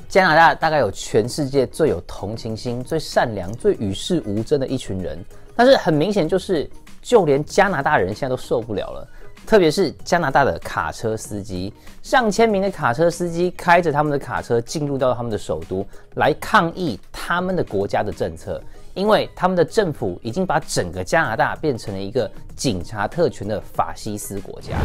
加拿大大概有全世界最有同情心、最善良、最与世无争的一群人，但是很明显就是，就连加拿大人现在都受不了了。特别是加拿大的卡车司机，上千名的卡车司机开着他们的卡车进入到他们的首都，来抗议他们的国家的政策，因为他们的政府已经把整个加拿大变成了一个警察特权的法西斯国家。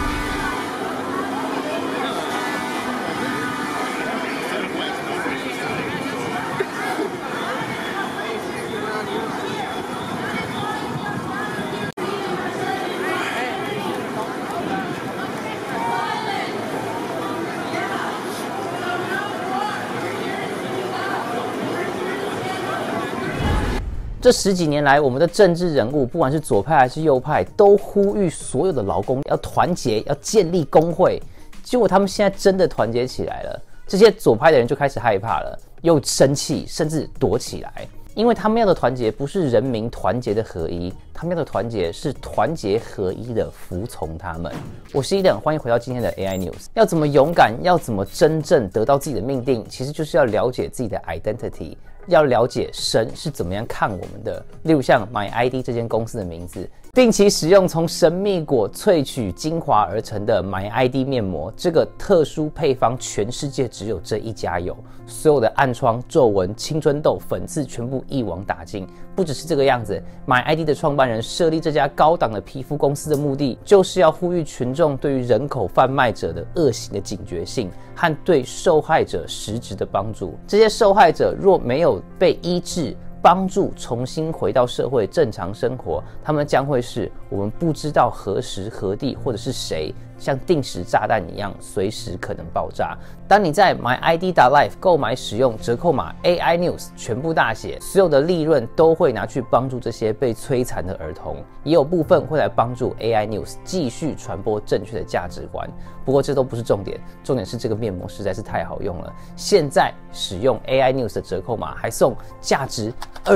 这10几年来，我们的政治人物，不管是左派还是右派，都呼吁所有的劳工要团结，要建立工会。结果他们现在真的团结起来了，这些左派的人就开始害怕了，又生气，甚至躲起来，因为他们要的团结不是人民团结的合一，他们要的团结是团结合一的服从他们。我是Eden，欢迎回到今天的 AI News。要怎么勇敢，要怎么真正得到自己的命定，其实就是要了解自己的 identity。要了解神是怎么样看我们的，例如像 MyID 这间公司的名字，定期使用从神秘果萃取精华而成的 MyID 面膜，这个特殊配方全世界只有这一家有，所有的暗疮、皱纹、青春痘、粉刺全部一网打尽。不只是这个样子 ，MyID 的创办人设立这家高档的皮肤公司的目的，就是要呼吁群众对于人口贩卖者的恶行的警觉性和对受害者实质的帮助。这些受害者若没有被医治，帮助重新回到社会正常生活，他们将会是我们不知道何时何地或者是谁像定时炸弹一样随时可能爆炸。当你在 myid.life 购买使用折扣码 AI News 全部大写，所有的利润都会拿去帮助这些被摧残的儿童，也有部分会来帮助 AI News 继续传播正确的价值观。不过这都不是重点，重点是这个面膜实在是太好用了。现在使用 AI News 的折扣码还送价值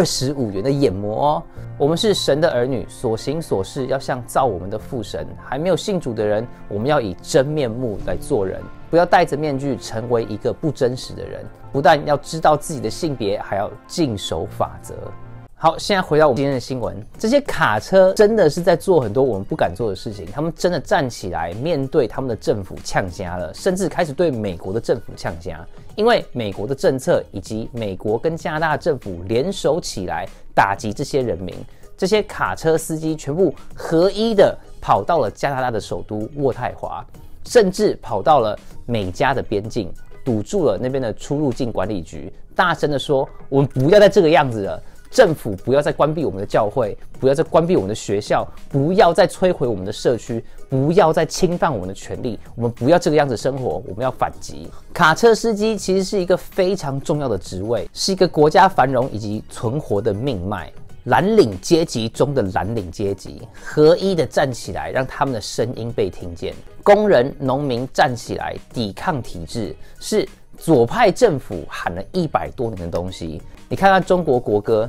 25元的眼膜哦。我们是神的儿女，所行所事要像造我们的父神。还没有信主的人，我们要以真面目来做人，不要戴着面具成为一个不真实的人。不但要知道自己的性别，还要谨守法则。好，现在回到我们今天的新闻，这些卡车真的是在做很多我们不敢做的事情，他们真的站起来面对他们的政府呛虾了，甚至开始对美国的政府呛虾，因为美国的政策以及美国跟加拿大政府联手起来打击这些人民，这些卡车司机全部合一的跑到了加拿大的首都渥太华，甚至跑到了美加的边境，堵住了那边的出入境管理局，大声的说：我们不要再这个样子了。政府不要再关闭我们的教会，不要再关闭我们的学校，不要再摧毁我们的社区，不要再侵犯我们的权利，我们不要这个样子生活，我们要反击。卡车司机其实是一个非常重要的职位，是一个国家繁荣以及存活的命脉。蓝领阶级中的蓝领阶级合一的站起来，让他们的声音被听见。工人、农民站起来抵抗体制，是左派政府喊了100多年的东西。你看看中国国歌，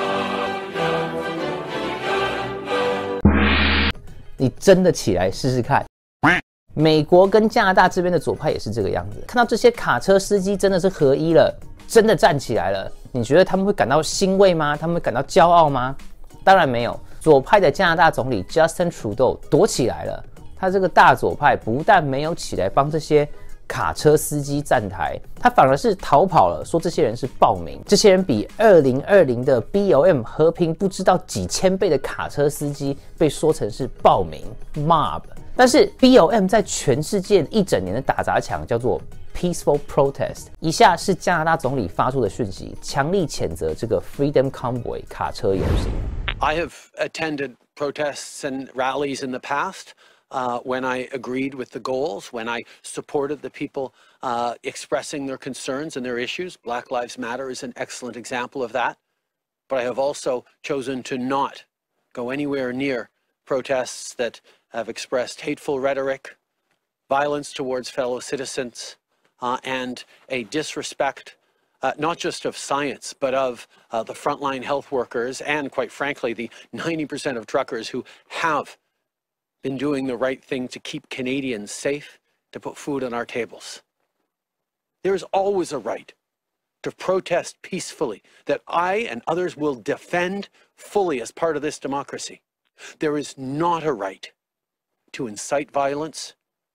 你真的起来试试看。美国跟加拿大这边的左派也是这个样子，看到这些卡车司机真的是合一了，真的站起来了，你觉得他们会感到欣慰吗？他们会感到骄傲吗？当然没有。左派的加拿大总理 Justin Trudeau 躲起来了，他这个大左派不但没有起来帮这些卡车司机站台，他反而是逃跑了，说这些人是暴民，这些人比2020的 BLM 和平不知道几千倍的卡车司机被说成是暴民 mob。但是 BLM 在全世界一整年的打砸抢叫做 peaceful protest。以下是加拿大总理发出的讯息，强力谴责这个 Freedom Convoy 卡车游行。 I have attended protests and rallies in the past. When I agreed with the goals, when I supported the people expressing their concerns and their issues. Black Lives Matter is an excellent example of that. But I have also chosen to not go anywhere near protests that have expressed hateful rhetoric, violence towards fellow citizens, and a disrespect not just of science, but of the frontline health workers and, quite frankly, the 90% of truckers who have been doing the right thing to keep Canadians safe, to put food on our tables. There is always a right to protest peacefully that I and others will defend fully as part of this democracy. There is not a right to incite violence,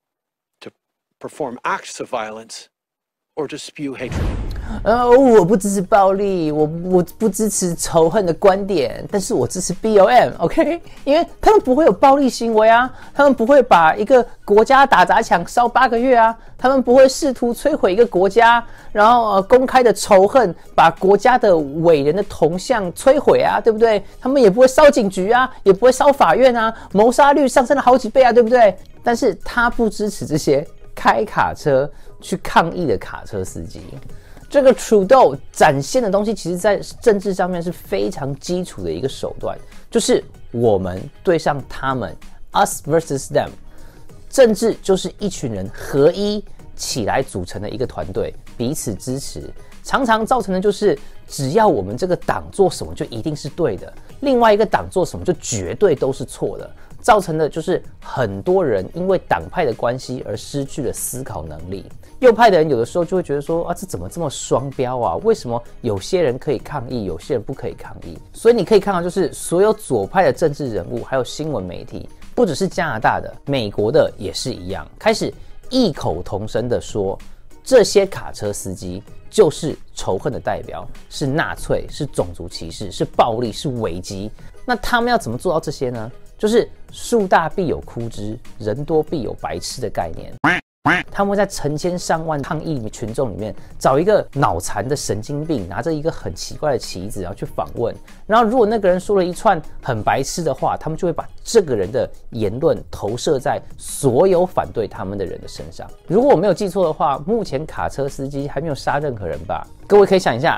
to perform acts of violence, or to spew hatred. 我不支持暴力，我不支持仇恨的观点，但是我支持 BLM，OK？因为他们不会有暴力行为啊，他们不会把一个国家打砸抢烧8个月啊，他们不会试图摧毁一个国家，然后公开的仇恨，把国家的伟人的铜像摧毁啊，对不对？他们也不会烧警局啊，也不会烧法院啊，谋杀率上升了好几倍啊，对不对？但是他不支持这些开卡车去抗议的卡车司机。这个 Trudeau 展现的东西，其实在政治上面是非常基础的一个手段，就是我们对上他们 ，us versus them。政治就是一群人合一起来组成的一个团队，彼此支持，常常造成的就是只要我们这个党做什么就一定是对的，另外一个党做什么就绝对都是错的。造成的就是很多人因为党派的关系而失去了思考能力。右派的人有的时候就会觉得说啊，这怎么这么双标啊？为什么有些人可以抗议，有些人不可以抗议？所以你可以看到，就是所有左派的政治人物，还有新闻媒体，不只是加拿大的，美国的也是一样，开始异口同声的说，这些卡车司机就是仇恨的代表，是纳粹，是种族歧视，是暴力，是危机。那他们要怎么做到这些呢？就是树大必有枯枝，人多必有白痴的概念。他们会在成千上万抗议群众里面找一个脑残的神经病，拿着一个很奇怪的旗子，然后去访问。然后如果那个人说了一串很白痴的话，他们就会把这个人的言论投射在所有反对他们的人的身上。如果我没有记错的话，目前卡车司机还没有杀任何人吧？各位可以想一下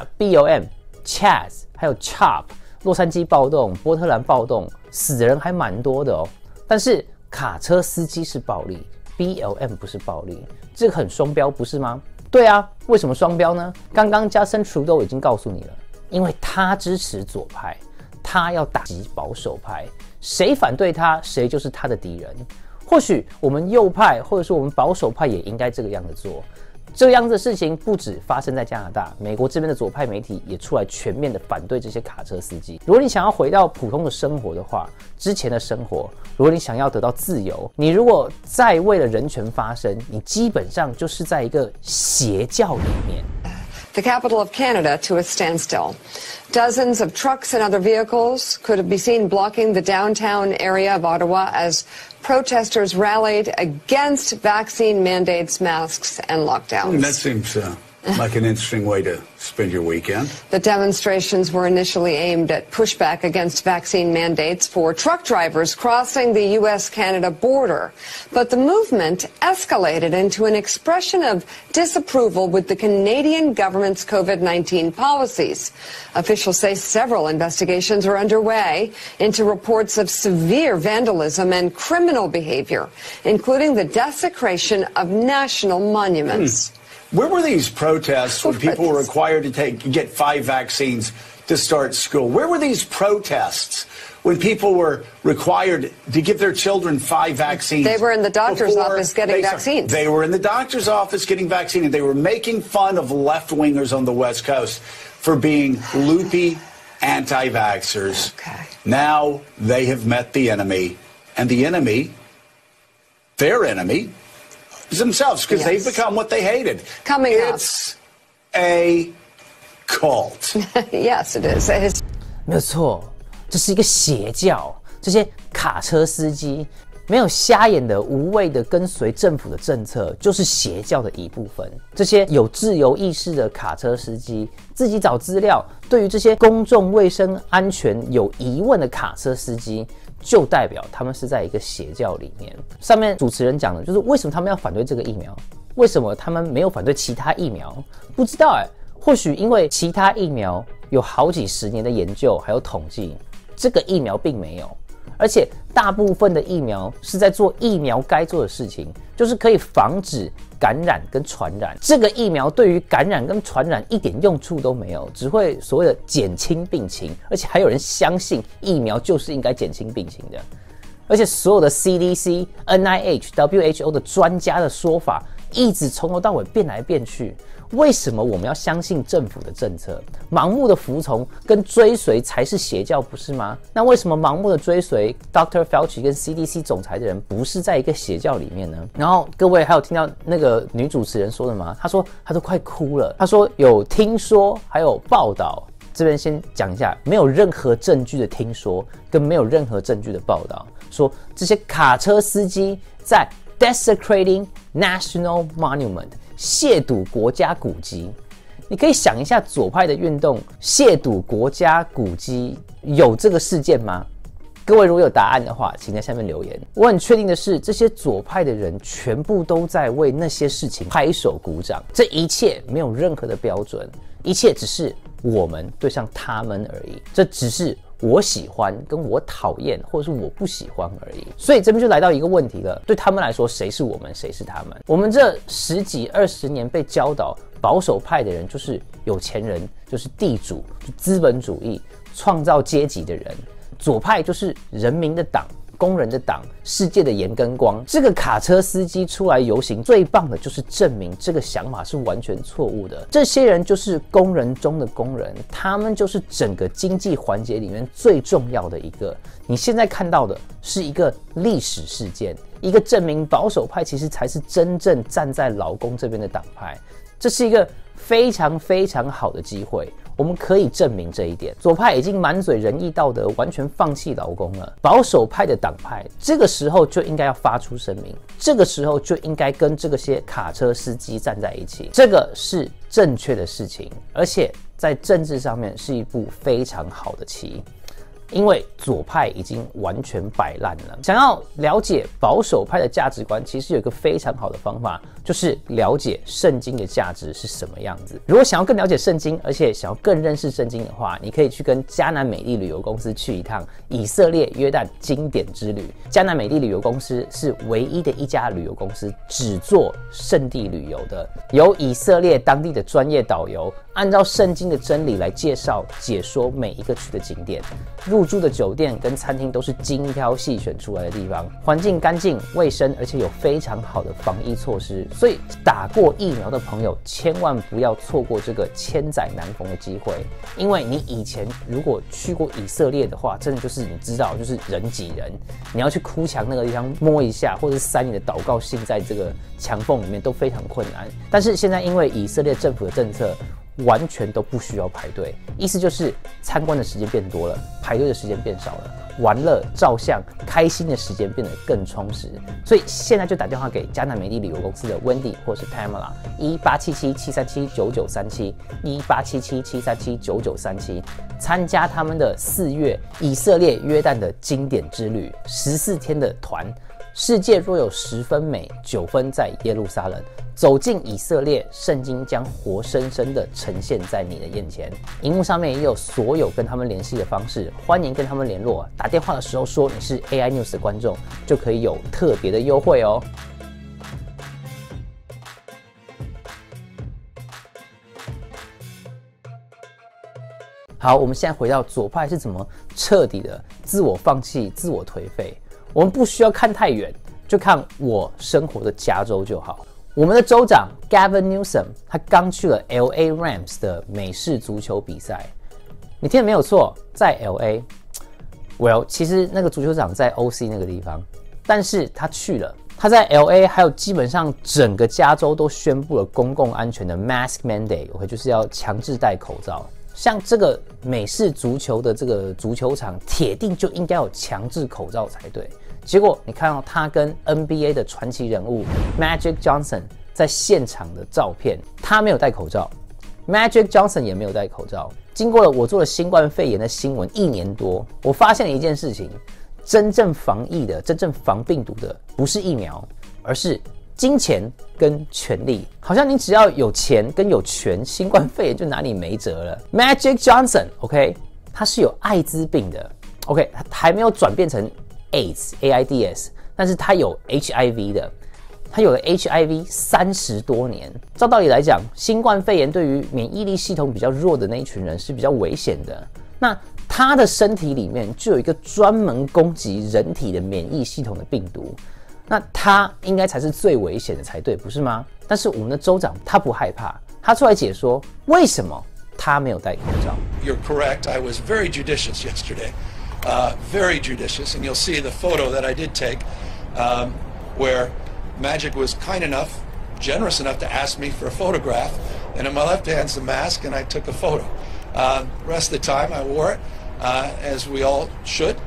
，BLM、Chaz 还有 Chop。洛杉矶暴动、波特兰暴动，死的人还蛮多的哦。但是卡车司机是暴力 ，BLM 不是暴力，这个很双标，不是吗？对啊，为什么双标呢？刚刚Justin Trudeau已经告诉你了，因为他支持左派，他要打击保守派，谁反对他，谁就是他的敌人。或许我们右派或者说我们保守派也应该这个样子做。这样子的事情不止发生在加拿大，美国这边的左派媒体也出来全面的反对这些卡车司机。如果你想要回到普通的生活的话，之前的生活，如果你想要得到自由，你如果再为了人权发声，你基本上就是在一个邪教里面。 The capital of Canada to a standstill. Dozens of trucks and other vehicles could be seen blocking the downtown area of Ottawa as protesters rallied against vaccine mandates, masks, and lockdowns. That seems like an interesting way to spend your weekend. The demonstrations were initially aimed at pushback against vaccine mandates for truck drivers crossing the U.S.-Canada border. But the movement escalated into an expression of disapproval with the Canadian government's COVID-19 policies. Officials say several investigations are underway into reports of severe vandalism and criminal behavior, including the desecration of national monuments. Where were these protests when people were required to get 5 vaccines to start school? Where were these protests when people were required to give their children 5 vaccines? They were in the doctor's office getting vaccines. They were in the doctor's office getting vaccines, and they were making fun of left-wingers on the West Coast for being loopy anti-vaxxers. Okay. Now they have met the enemy, and the enemy, their enemy, themselves, because they've become what they hated. Coming it's a cult. Yes, it is. 没有错，这是一个邪教。这些卡车司机没有瞎眼的、无谓的跟随政府的政策，就是邪教的一部分。这些有自由意识的卡车司机自己找资料，对于这些公众卫生安全有疑问的卡车司机，就代表他们是在一个邪教里面。上面主持人讲的就是为什么他们要反对这个疫苗，为什么他们没有反对其他疫苗？不知道或许因为其他疫苗有好几十年的研究还有统计，这个疫苗并没有。而且大部分的疫苗是在做疫苗该做的事情，就是可以防止感染跟传染。这个疫苗对于感染跟传染一点用处都没有，只会所谓的减轻病情，而且还有人相信疫苗就是应该减轻病情的。而且所有的 CDC、NIH、WHO 的专家的说法一直从头到尾变来变去。 为什么我们要相信政府的政策？盲目的服从跟追随才是邪教，不是吗？那为什么盲目的追随 Dr. Fauci 跟 CDC 总裁的人不是在一个邪教里面呢？然后各位还有听到那个女主持人说的吗？她说她都快哭了。她说有听说，还有报道。这边先讲一下，没有任何证据的听说，跟没有任何证据的报道，说这些卡车司机在 desecrating national monument， 亵渎国家古迹。你可以想一下，左派的运动亵渎国家古迹有这个事件吗？各位如果有答案的话，请在下面留言。我很确定的是，这些左派的人全部都在为那些事情拍手鼓掌，这一切没有任何的标准，一切只是我们对上他们而已，这只是我喜欢跟我讨厌，或者是我不喜欢而已。所以这边就来到一个问题了，对他们来说，谁是我们，谁是他们？我们这10几20年被教导，保守派的人就是有钱人，就是地主，就资本主义创造阶级的人；左派就是人民的党。工人的党，世界的盐跟光。这个卡车司机出来游行，最棒的就是证明这个想法是完全错误的。这些人就是工人中的工人，他们就是整个经济环节里面最重要的一个。你现在看到的是一个历史事件，一个证明保守派其实才是真正站在劳工这边的党派。这是一个非常非常好的机会。我们可以证明这一点，左派已经满嘴仁义道德，完全放弃劳工了。保守派的党派这个时候就应该要发出声明，这个时候就应该跟这些卡车司机站在一起，这个是正确的事情，而且在政治上面是一步非常好的棋。因为左派已经完全摆烂了。想要了解保守派的价值观，其实有一个非常好的方法，就是了解圣经的价值是什么样子。如果想要更了解圣经，而且想要更认识圣经的话，你可以去跟迦南美地旅游公司去一趟以色列约旦经典之旅。迦南美地旅游公司是唯一的一家旅游公司，只做圣地旅游的，由以色列当地的专业导游按照圣经的真理来介绍解说每一个去的景点。入住的酒店跟餐厅都是精挑细选出来的地方，环境干净卫生，而且有非常好的防疫措施。所以打过疫苗的朋友千万不要错过这个千载难逢的机会，因为你以前如果去过以色列的话，真的就是你知道，就是人挤人，你要去哭墙那个地方摸一下，或者是塞你的祷告信在这个墙缝里面都非常困难。但是现在因为以色列政府的政策，完全都不需要排队，意思就是参观的时间变多了，排队的时间变少了，玩乐、照相、开心的时间变得更充实。所以现在就打电话给迦南美地旅游公司的 Wendy 或是 Pamela， 1877-737-9937 1877-737-9937，参加他们的4月以色列约旦的经典之旅，14天的团。世界若有10分美，9分在耶路撒冷。走进以色列，圣经将活生生的呈现在你的眼前。荧幕上面也有所有跟他们联系的方式，欢迎跟他们联络。打电话的时候说你是 AI News 的观众，就可以有特别的优惠哦。好，我们现在回到左派是怎么彻底的自我放弃、自我颓废。我们不需要看太远，就看我生活的加州就好。我们的州长 Gavin Newsom 他刚去了 LA Rams 的美式足球比赛。你听得没有错，在 LA。Well， 其实那个足球场在 OC 那个地方，但是他去了。他在 LA 还有基本上整个加州都宣布了公共安全的 mask mandate， 就是要强制戴口罩。像这个美式足球的这个足球场，铁定就应该有强制口罩才对。结果你看到他跟 NBA 的传奇人物 Magic Johnson 在现场的照片，他没有戴口罩 ，Magic Johnson 也没有戴口罩。经过了我做了新冠肺炎的新闻1年多，我发现了一件事情：真正防疫的、真正防病毒的，不是疫苗，而是金钱跟权力。好像你只要有钱跟有权，新冠肺炎就拿你没辙了。Magic Johnson，OK， 他是有艾滋病的 ，OK， 他还没有转变成AIDS， 但是他有 HIV 的，他有了 HIV 30多年。照道理来讲，新冠肺炎对于免疫力系统比较弱的那一群人是比较危险的。那他的身体里面就有一个专门攻击人体的免疫系统的病毒，那他应该才是最危险的才对，不是吗？但是我们的州长他不害怕， 他出来解说为什么他没有戴口罩。 You're correct. I was very judicious yesterday, very judicious, and you'll see the photo that I did take, where Magic was kind enough, generous enough to ask me for a photograph, and in my left hand's the mask, and I took a photo. The rest of the time I wore it, as we all should,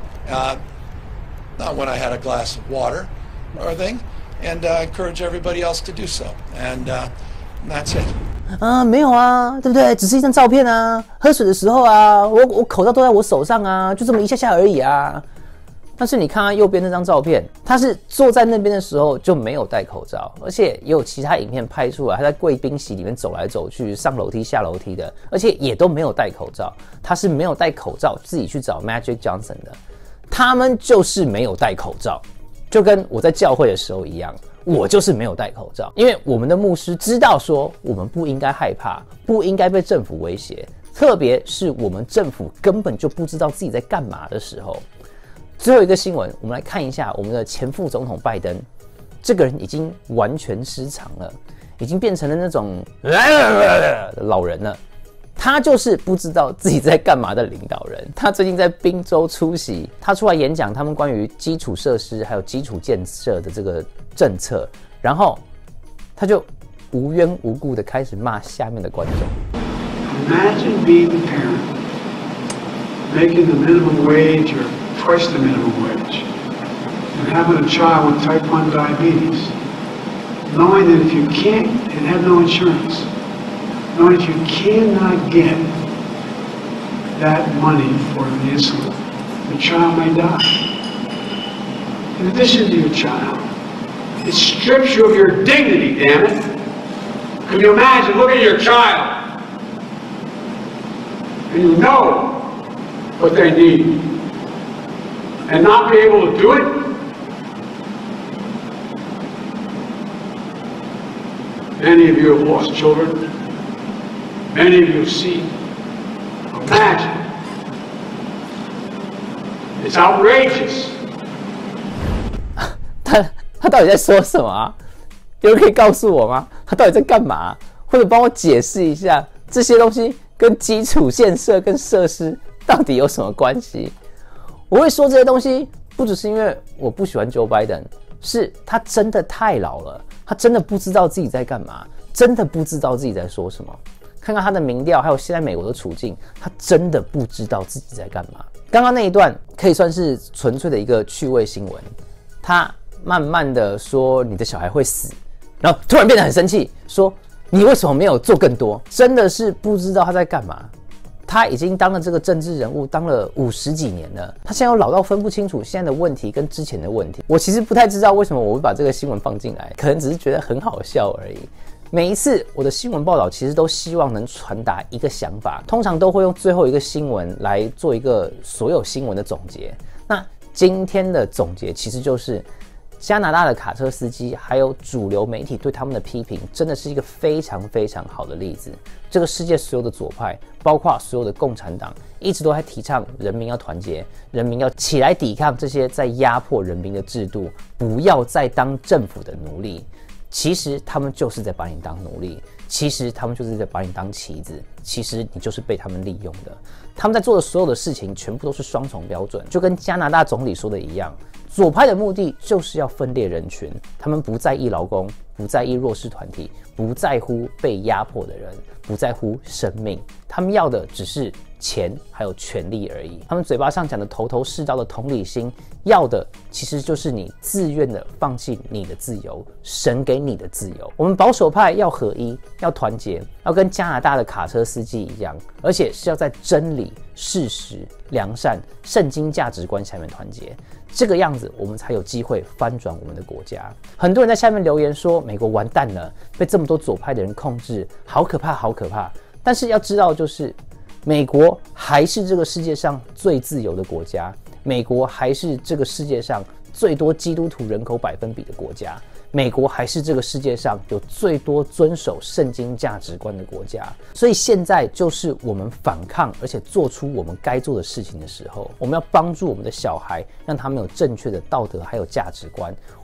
not when I had a glass of water or anything, and I encourage everybody else to do so, and that's it. 没有啊，对不对？只是一张照片啊，喝水的时候啊，我口罩都在我手上啊，就这么一下下而已啊。但是你看他右边那张照片，他是坐在那边的时候就没有戴口罩，而且也有其他影片拍出来，他在贵宾席里面走来走去，上楼梯下楼梯的，而且也都没有戴口罩。他是没有戴口罩自己去找 Magic Johnson 的，他们就是没有戴口罩，就跟我在教会的时候一样，我就是没有戴口罩，因为我们的牧师知道说我们不应该害怕，不应该被政府威胁，特别是我们政府根本就不知道自己在干嘛的时候。最后一个新闻，我们来看一下我们的前副总统拜登，这个人已经完全失常了，已经变成了那种老人了。他就是不知道自己在干嘛的领导人。他最近在宾州出席，他出来演讲他们关于基础设施还有基础建设的这个政策，然后他就无缘无故的开始骂下面的观众。 Imagine being a parent, making the minimum wage or twice the minimum wage, and having a child with type 1 diabetes, knowing that if you can't, and have no insurance, knowing that you cannot get that money for the insulin, the child may die. In addition to your child, it strips you of your dignity, damn it. Can you imagine looking at your child and you know what they need and not be able to do it? Many of you have lost children. Many of you have seen. Imagine. It's outrageous. 他到底在说什么啊？有人可以告诉我吗？他到底在干嘛？或者帮我解释一下这些东西跟基础建设跟设施到底有什么关系？我会说这些东西，不只是因为我不喜欢 Joe Biden， 是他真的太老了，他真的不知道自己在干嘛，真的不知道自己在说什么。看看他的民调，还有现在美国的处境，他真的不知道自己在干嘛。刚刚那一段可以算是纯粹的一个趣味新闻，他慢慢的说你的小孩会死，然后突然变得很生气，说你为什么没有做更多？真的是不知道他在干嘛。他已经当了这个政治人物当了50几年了，他现在又老到分不清楚现在的问题跟之前的问题。我其实不太知道为什么我会把这个新闻放进来，可能只是觉得很好笑而已。每一次我的新闻报道其实都希望能传达一个想法，通常都会用最后一个新闻来做一个所有新闻的总结。那今天的总结其实就是加拿大的卡车司机还有主流媒体对他们的批评，真的是一个非常非常好的例子。这个世界所有的左派，包括所有的共产党，一直都在提倡人民要团结，人民要起来抵抗这些在压迫人民的制度，不要再当政府的奴隶。其实他们就是在把你当奴隶，其实他们就是在把你当棋子，其实你就是被他们利用的。他们在做的所有的事情全部都是双重标准，就跟加拿大总理说的一样，左派的目的就是要分裂人群，他们不在意劳工，不在意弱势团体，不在乎被压迫的人，不在乎生命，他们要的只是钱还有权力而已。他们嘴巴上讲的头头是道的同理心，要的其实就是你自愿的放弃你的自由，神给你的自由。我们保守派要合一，要团结，要跟加拿大的卡车司机一样，而且是要在真理、事实、良善、圣经价值观下面团结。这个样子，我们才有机会翻转我们的国家。很多人在下面留言说，美国完蛋了，被这么多左派的人控制，好可怕，好可怕。但是要知道，就是美国还是这个世界上最自由的国家，美国还是这个世界上最多基督徒人口%比的国家，美国还是这个世界上有最多遵守圣经价值观的国家。所以现在就是我们反抗而且做出我们该做的事情的时候。我们要帮助我们的小孩，让他们有正确的道德还有价值观。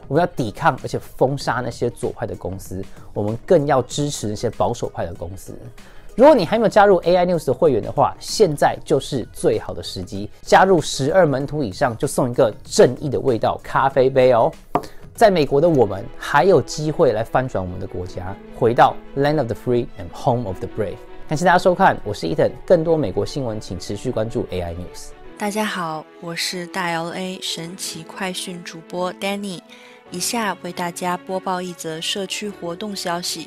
我们要抵抗而且封杀那些左派的公司，我们更要支持那些保守派的公司。如果你还没有加入 AI News 的会员的话，现在就是最好的时机。加入12门徒以上就送一个正义的味道咖啡杯哦。在美国的我们还有机会来翻转我们的国家，回到 Land of the Free and Home of the Brave。感谢大家收看，我是 Ethan， 更多美国新闻请持续关注 AI News。 大家好，我是大 LA 神奇快讯主播 Danny， 以下为大家播报一则社区活动消息。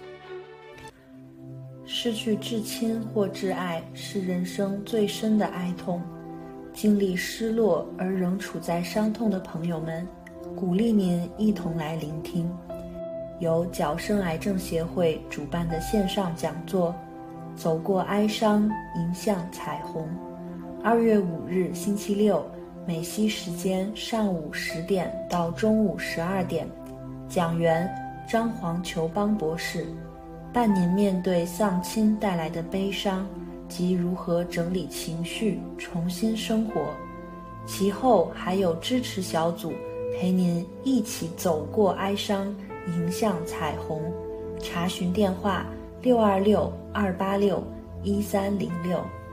失去至亲或挚爱是人生最深的哀痛，经历失落而仍处在伤痛的朋友们，鼓励您一同来聆听由矫正癌症协会主办的线上讲座《走过哀伤，迎向彩虹》，2月5日星期六，美西时间上午10点到中午12点，讲员张黄球邦博士，伴您面对丧亲带来的悲伤及如何整理情绪，重新生活。其后还有支持小组陪您一起走过哀伤，迎向彩虹。查询电话：626-286-1306。